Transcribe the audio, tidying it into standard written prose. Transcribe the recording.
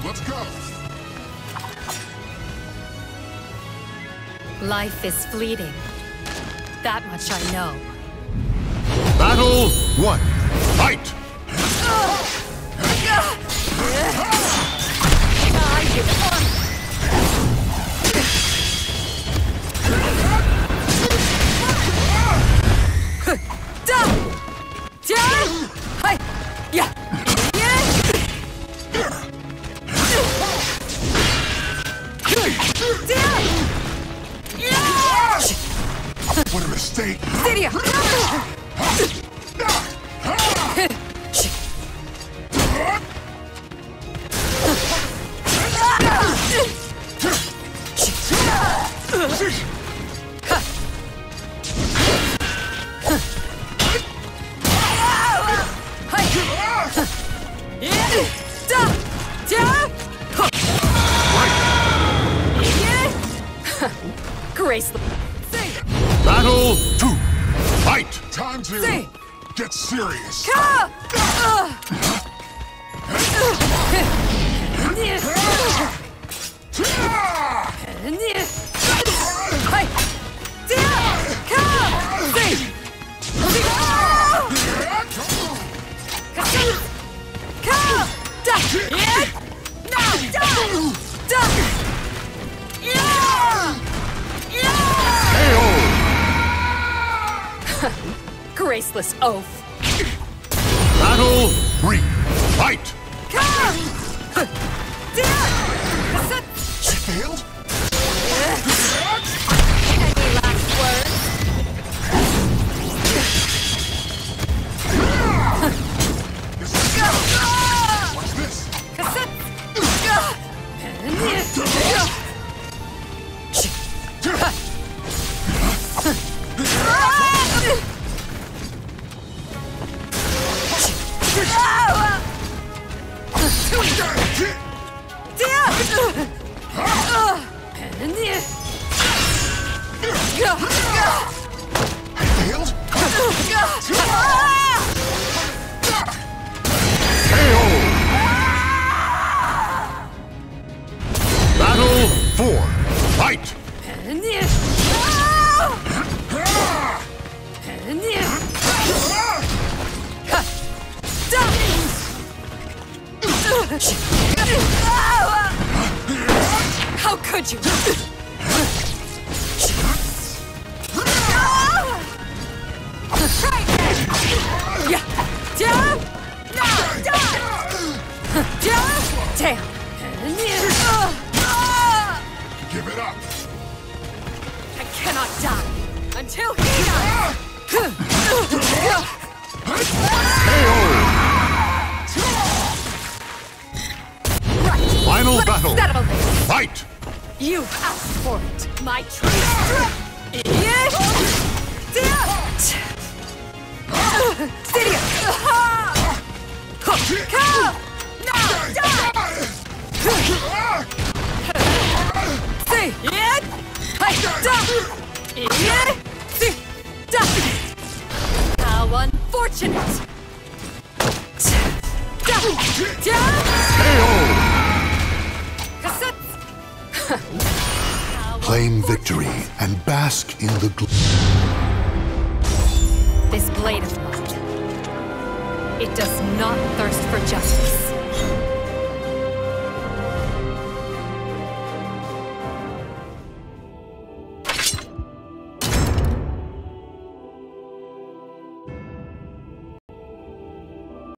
Let's go. Life is fleeting. That much I know. Battle 1. Fight! What a mistake! Graceless. Battle 2. Fight! Time to get serious. Graceless oaf. Battle 3. Fight! She failed? Any last words? Watch this! Battle 4. Fight! How could you? Damn! Give it up! I cannot die until he dies! Final battle! Fight! You asked for it, my true How unfortunate! Claim victory and bask in the glow. This blade of mine, it does not thirst for justice.